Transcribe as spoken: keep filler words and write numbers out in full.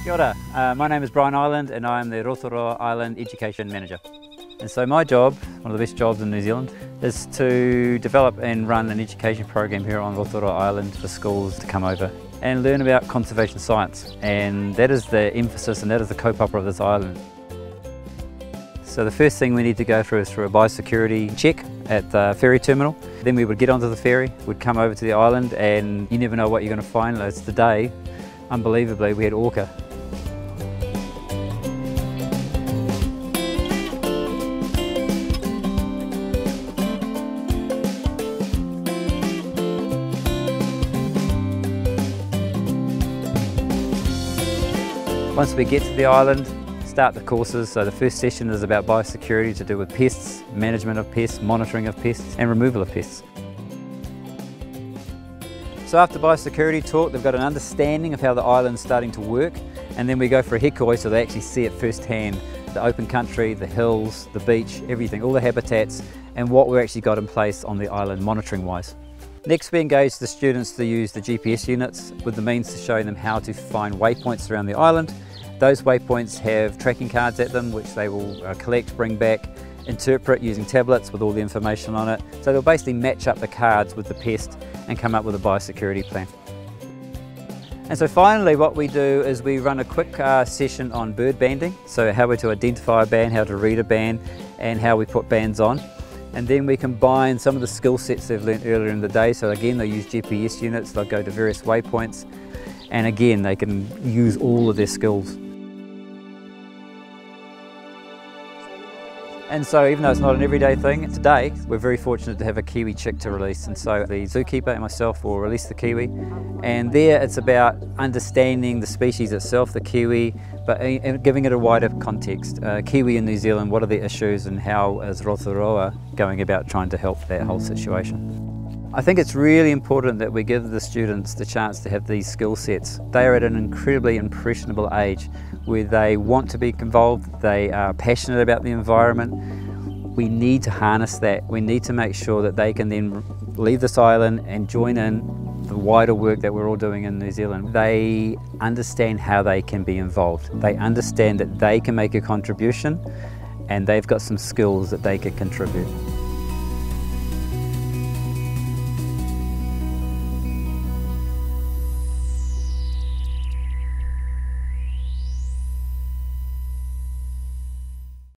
Kia ora, uh, my name is Brian Ireland and I am the Rotoroa Island Education Manager. And so my job, one of the best jobs in New Zealand, is to develop and run an education program here on Rotoroa Island for schools to come over and learn about conservation science. And that is the emphasis and that is the kaupapa of this island. So the first thing we need to go through is through a biosecurity check at the ferry terminal. Then we would get onto the ferry, we'd come over to the island, and you never know what you're going to find. It's today, unbelievably, we had orca. Once we get to the island, start the courses. So the first session is about biosecurity to do with pests, management of pests, monitoring of pests and removal of pests. So after biosecurity talk, they've got an understanding of how the island's starting to work, and then we go for a hikoi so they actually see it firsthand. The open country, the hills, the beach, everything, all the habitats and what we've actually got in place on the island monitoring wise. Next, we engage the students to use the G P S units with the means to show them how to find waypoints around the island. Those waypoints have tracking cards at them which they will uh, collect, bring back, interpret using tablets with all the information on it. So they'll basically match up the cards with the pest and come up with a biosecurity plan. And so finally what we do is we run a quick uh, session on bird banding. So how we're to identify a band, how to read a band and how we put bands on. And then we combine some of the skill sets they've learned earlier in the day. So again, they'll use G P S units, they'll go to various waypoints, and again, they can use all of their skills. And so even though it's not an everyday thing, today we're very fortunate to have a kiwi chick to release. And so the zookeeper and myself will release the kiwi. And there it's about understanding the species itself, the kiwi, but giving it a wider context. Uh, kiwi in New Zealand, what are the issues and how is Rotoroa going about trying to help that whole situation? I think it's really important that we give the students the chance to have these skill sets. They are at an incredibly impressionable age where they want to be involved, they are passionate about the environment. We need to harness that. We need to make sure that they can then leave this island and join in the wider work that we're all doing in New Zealand. They understand how they can be involved. They understand that they can make a contribution and they've got some skills that they can contribute.